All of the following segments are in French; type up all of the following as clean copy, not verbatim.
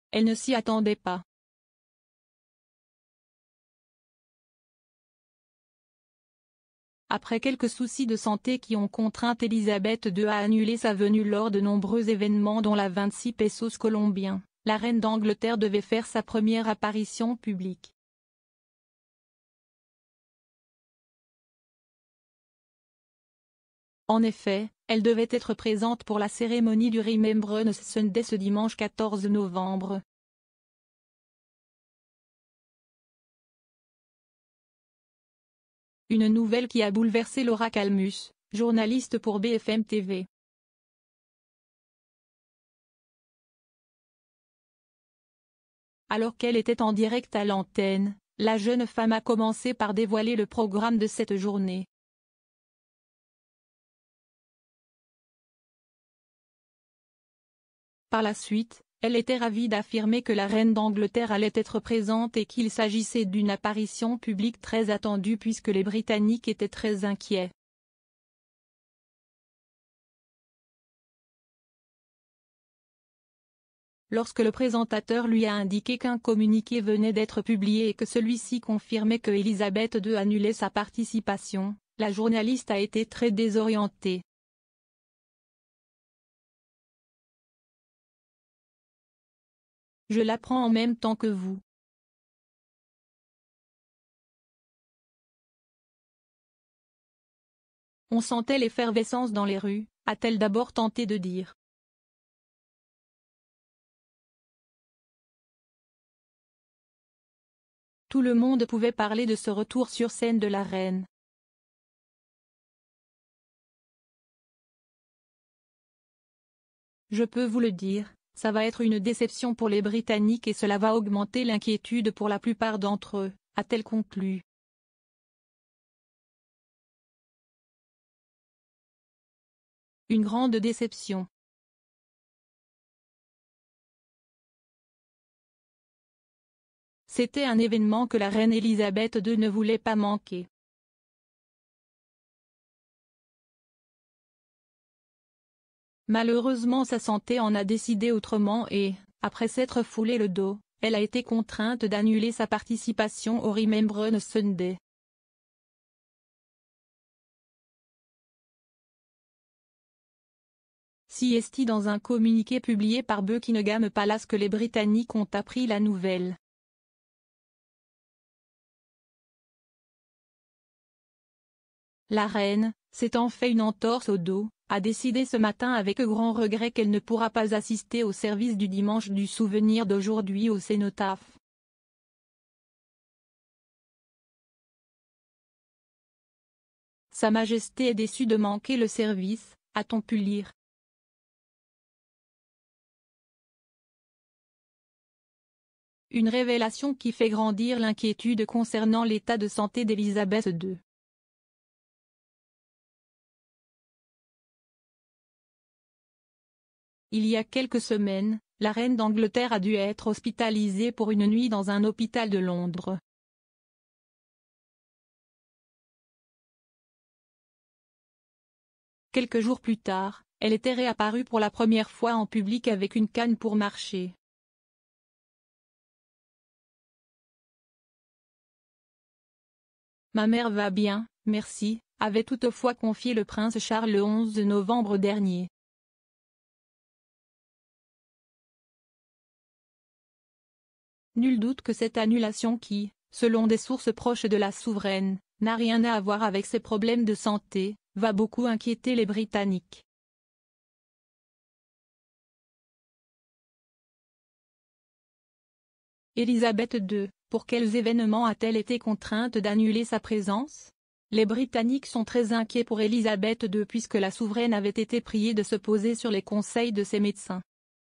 Elle ne s'y attendait pas. Après quelques soucis de santé qui ont contraint Elisabeth II à annuler sa venue lors de nombreux événements dont la 26 pesos colombiens, la reine d'Angleterre devait faire sa première apparition publique. En effet, elle devait être présente pour la cérémonie du Remembrance Sunday ce dimanche 14 novembre. Une nouvelle qui a bouleversé Laura Calmus, journaliste pour BFM TV. Alors qu'elle était en direct à l'antenne, la jeune femme a commencé par dévoiler le programme de cette journée. Par la suite, elle était ravie d'affirmer que la reine d'Angleterre allait être présente et qu'il s'agissait d'une apparition publique très attendue puisque les Britanniques étaient très inquiets. Lorsque le présentateur lui a indiqué qu'un communiqué venait d'être publié et que celui-ci confirmait que Elisabeth II annulait sa participation, la journaliste a été très désorientée. Je l'apprends en même temps que vous. On sentait l'effervescence dans les rues, a-t-elle d'abord tenté de dire. Tout le monde pouvait parler de ce retour sur scène de la reine. Je peux vous le dire, ça va être une déception pour les Britanniques et cela va augmenter l'inquiétude pour la plupart d'entre eux, a-t-elle conclu. Une grande déception. C'était un événement que la reine Elisabeth II ne voulait pas manquer. Malheureusement sa santé en a décidé autrement et, après s'être foulé le dos, elle a été contrainte d'annuler sa participation au Remembrance Sunday. Si est-il dans un communiqué publié par Buckingham Palace que les Britanniques ont appris la nouvelle. La reine, s'étant fait une entorse au dos, a décidé ce matin avec grand regret qu'elle ne pourra pas assister au service du dimanche du souvenir d'aujourd'hui au cénotaphe. Sa Majesté est déçue de manquer le service, a-t-on pu lire. Une révélation qui fait grandir l'inquiétude concernant l'état de santé d'Elisabeth II. Il y a quelques semaines, la reine d'Angleterre a dû être hospitalisée pour une nuit dans un hôpital de Londres. Quelques jours plus tard, elle était réapparue pour la première fois en public avec une canne pour marcher. Ma mère va bien, merci, avait toutefois confié le prince Charles le 11 novembre dernier. Nul doute que cette annulation qui, selon des sources proches de la souveraine, n'a rien à voir avec ses problèmes de santé, va beaucoup inquiéter les Britanniques. Elisabeth II, pour quels événements a-t-elle été contrainte d'annuler sa présence? Les Britanniques sont très inquiets pour Elisabeth II puisque la souveraine avait été priée de se poser sur les conseils de ses médecins.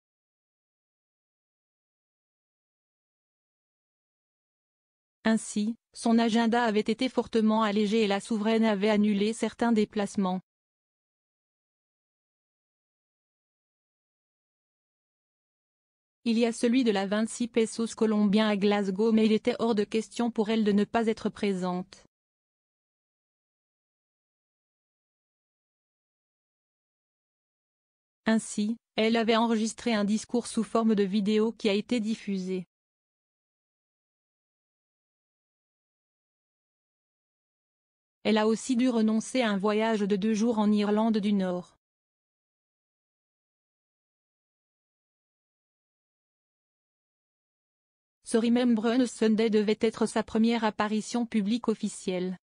Ainsi, son agenda avait été fortement allégé et la souveraine avait annulé certains déplacements. Il y a celui de la 26 pesos colombien à Glasgow mais il était hors de question pour elle de ne pas être présente. Ainsi, Elle avait enregistré un discours sous forme de vidéo qui a été diffusé. Elle a aussi dû renoncer à un voyage de 2 jours en Irlande du Nord. Ce Remembrance Sunday devait être sa première apparition publique officielle.